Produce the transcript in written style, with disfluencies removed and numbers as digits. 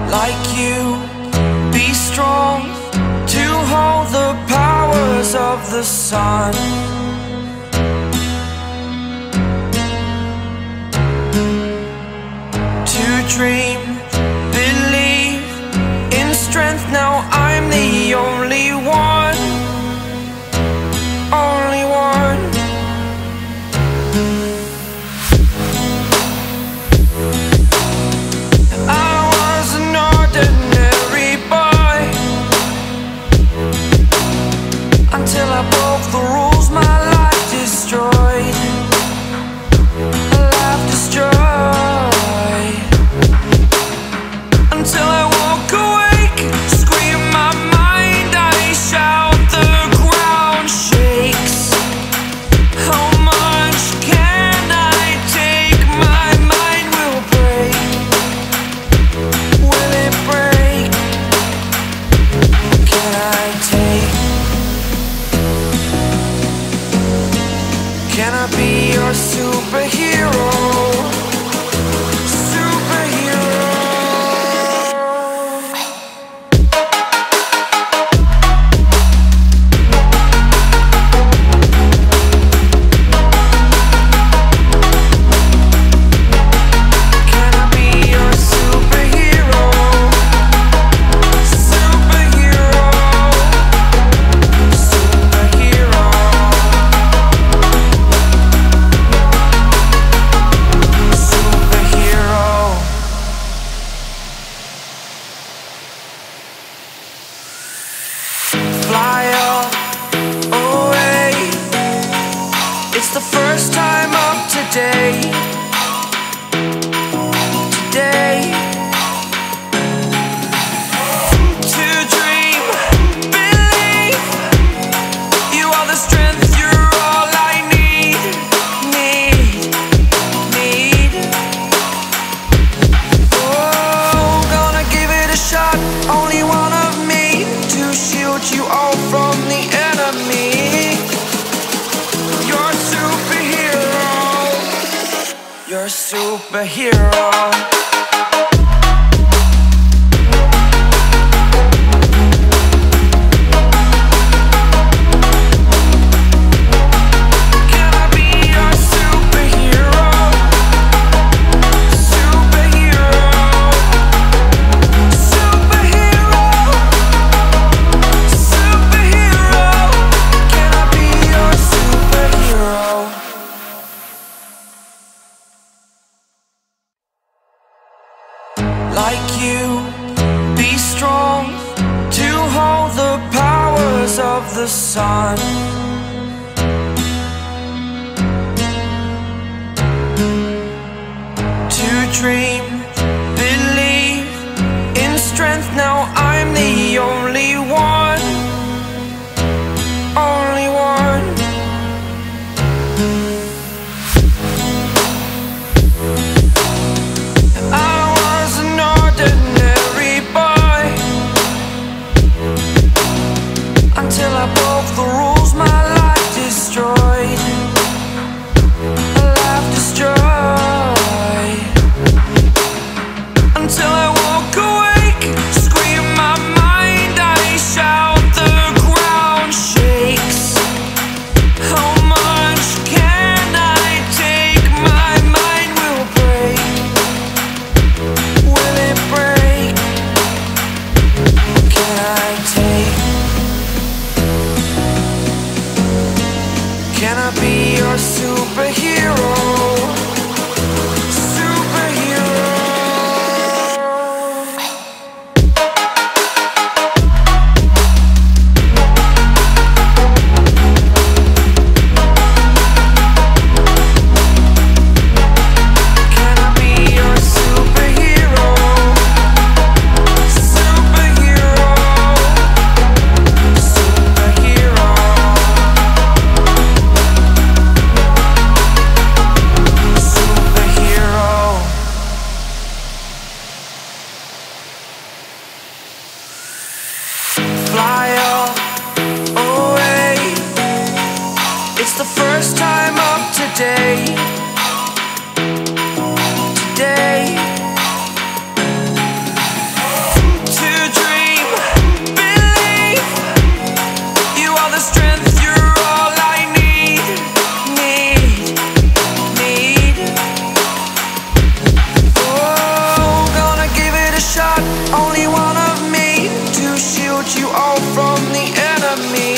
like you, be strong to hold the powers of the sun. To dream, believe in strength. Now I'm the only one, only one. I was an ordinary boy until I broke the rules. My life destroyed, a life destroyed. Until I woke awake, scream my mind, I shout, the ground shakes. How much can I take? My mind will break. Will it break? Can I take? Can I be your superhero? Fly away. It's the first time of today. Today. To dream, believe. You are the strength, you're all I need. Oh, gonna give it a shot. Only one of me to shield you all from the enemy. You're a superhero. You're a superhero. Can I be your superhero? Superhero. Superhero. Superhero. Can I be your superhero? Like you, be strong to hold the powers of the sun. To dream, believe in strength. Now I'm the only one, only one. I was an ordinary boy until I broke the rules. My life destroyed, a life destroyed. Until I woke awake, scream my mind, I shout, the ground shakes. How much can I take? My mind will break. Will it break? Can I take? Can I be your superhero? Superhero. Can I be your superhero? Superhero. Superhero. Superhero. Fly away. It's the first time of today. Today. me.